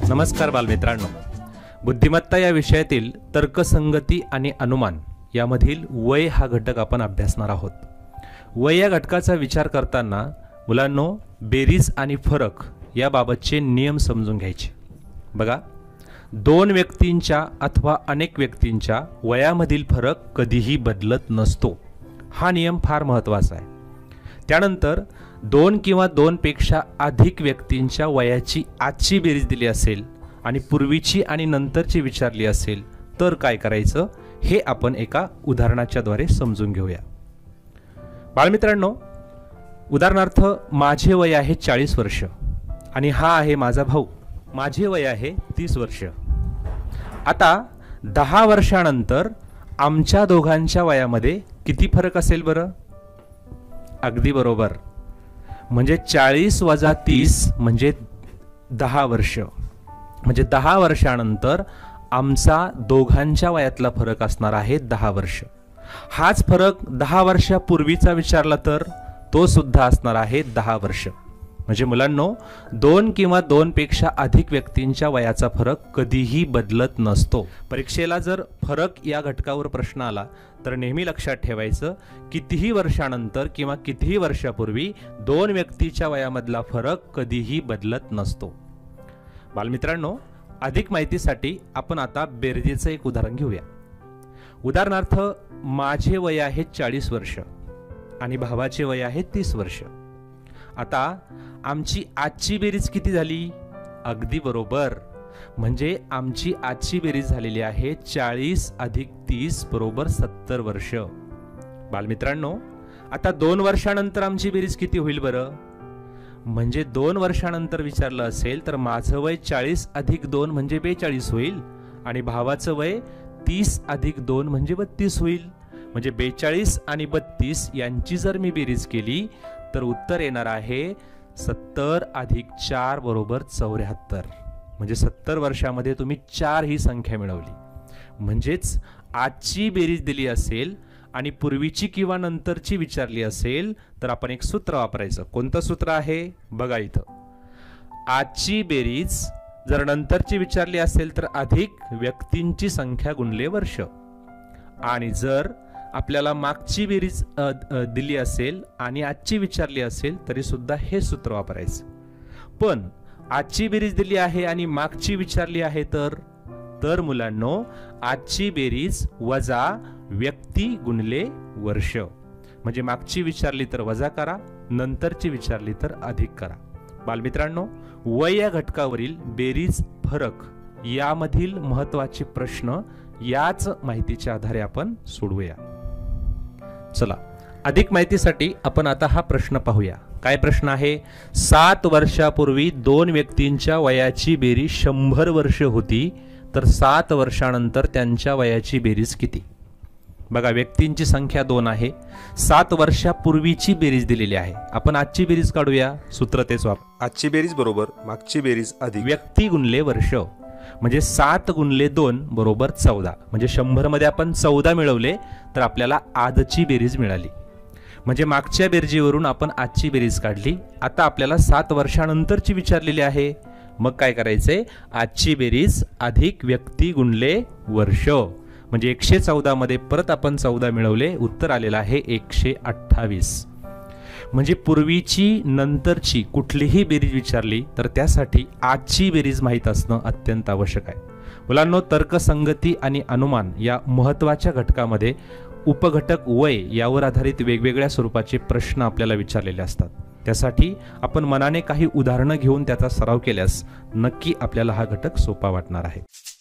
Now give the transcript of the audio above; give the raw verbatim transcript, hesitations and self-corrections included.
नमस्कार बालमित्रांनो, बुद्धिमत्ता या विषयातील तर्कसंगती आणि अनुमान यामधील वय हा घटक आपण अभ्यासणार आहोत. वय या घटकाचा विचार करताना मुलांनो बेरीज आणि फरक याबाबतचे नियम समजून घ्यायचे. बघा, दोन व्यक्तींच्या अथवा अनेक व्यक्तींच्या वयामधील फरक कधीही बदलत नसतो. हा नियम फार महत्त्वाचा आहे. त्यानंतर दोन किंवा दोनपेक्षा अधिक व्यक्तींच्या वयाची आजची बेरीज दिली असेल आणि पूर्वीची आणि नंतरची विचारली असेल तर काय करायचं हे आपण एका उदाहरणाच्याद्वारे समजून घेऊया. बाळमित्रांनो, उदाहरणार्थ माझे वय आहे चाळीस वर्ष आणि हा आहे माझा भाऊ. माझे वय आहे तीस वर्ष. आता दहा वर्षानंतर आमच्या दोघांच्या वयामध्ये किती फरक असेल बरं? अगदी बरोबर, म्हणजे चाळीस वजा तीस म्हणजे दहा वर्ष. म्हणजे दहा वर्षानंतर आमचा दोघांच्या वयातला फरक असणार आहे दहा वर्ष. हाच फरक दहा वर्षापूर्वीचा विचारला तर तो सुद्धा असणार आहे दहा वर्ष. म्हणजे मुलांनो, दोन किंवा दोनपेक्षा अधिक व्यक्तींच्या वयाचा फरक कधीही बदलत नसतो. परीक्षेला जर फरक या घटकावर प्रश्न आला तर नेहमी लक्षात ठेवायचं, कितीही वर्षानंतर किंवा कितीही वर्षापूर्वी दोन व्यक्तीच्या वयामधला फरक कधीही बदलत नसतो. बालमित्रांनो, अधिक माहितीसाठी आपण आता बेरजेचं एक उदाहरण घेऊया. उदाहरणार्थ माझे वय आहे चाळीस वर्ष आणि भावाचे वय आहे तीस वर्ष. आता आमची आजची बेरीज किती झाली? अगदी बरोबर, म्हणजे आमची आजची बेरीज झालेली आहे चाळीस अधिक तीस बरोबर सत्तर वर्ष. बालमित्रांनो, आता दोन वर्षानंतर आमची बेरीज किती होईल बरं? म्हणजे दोन वर्षानंतर विचारलं असेल तर माझं वय चाळीस अधिक दोन म्हणजे बेचाळीस होईल आणि भावाचं वय तीस अधिक दोन म्हणजे बत्तीस होईल. म्हणजे बेचाळीस आणि बत्तीस यांची जर मी बेरीज केली तर उत्तर येणार आहे सत्तर अधिक चार बरोबर चौऱ्याहत्तर. म्हणजे सत्तर वर्षामध्ये तुम्ही चार ही संख्या मिळवली. म्हणजेच आजची बेरीज दिली असेल आणि पूर्वीची किंवा नंतरची विचारली असेल तर आपण एक सूत्र वापरायचं. कोणतं सूत्र आहे? बघा इथं, आजची बेरीज जर नंतरची विचारली असेल तर अधिक व्यक्तींची संख्या गुणले वर्ष, आणि जर आपल्याला मागची बेरीज दिली असेल आणि आजची विचारली असेल तरी सुद्धा हे सूत्र वापरायचं. पण आजची बेरीज दिली आहे आणि मागची विचारली आहे तर तर मुलांनो आजची बेरीज वजा व्यक्ती गुणले वर्ष. म्हणजे मागची विचारली तर वजा करा, नंतरची विचारली तर अधिक करा. बालमित्रांनो, वय या घटकावरील बेरीज फरक यामधील महत्त्वाचे प्रश्न याच माहितीच्या आधारे आपण सोडवूया. चला, अधिक माहितीसाठी आपण आता हा प्रश्न पाहूया. काय प्रश्न आहे? सात वर्षापूर्वी दोन व्यक्तींच्या वयाची बेरीज शंभर वर्ष होती, तर सात वर्षानंतर त्यांच्या वयाची बेरीज किती? बघा, व्यक्तींची संख्या दोन आहे, सात वर्षापूर्वीची बेरीज दिलेली आहे. आपण आजची बेरीज काढूया. सूत्र तेच वापर. आजची बेरीज बरोबर मागची बेरीज अधिक व्यक्ती गुणले वर्ष. म्हणजे सात गुणले दोन बरोबर चौदा. म्हणजे शंभर मध्ये आपण चौदा मिळवले तर आपल्याला आजची बेरीज मिळाली. म्हणजे मागच्या बेरजेवरून आपण आजची बेरीज काढली. आता आपल्याला सात वर्षानंतरची विचारलेली आहे. मग काय करायचंय? आजची बेरीज अधिक व्यक्ती गुणले वर्ष. म्हणजे एकशे चौदा मध्ये परत आपण चौदा मिळवले, उत्तर आलेलं आहे एकशे अठ्ठावीस. म्हणजे पूर्वीची नंतरची कुठलीही बेरीज विचारली तर त्यासाठी आजची बेरीज माहीत असणं अत्यंत आवश्यक आहे. मुलांनो, तर्कसंगती आणि अनुमान या महत्त्वाच्या घटकामध्ये उपघटक वय यावर आधारित वेगवेगळ्या स्वरूपाचे प्रश्न आपल्याला विचारलेले असतात. त्यासाठी आपण मनाने काही उदाहरणं घेऊन त्याचा सराव केल्यास नक्की आपल्याला हा घटक सोपा वाटणार आहे.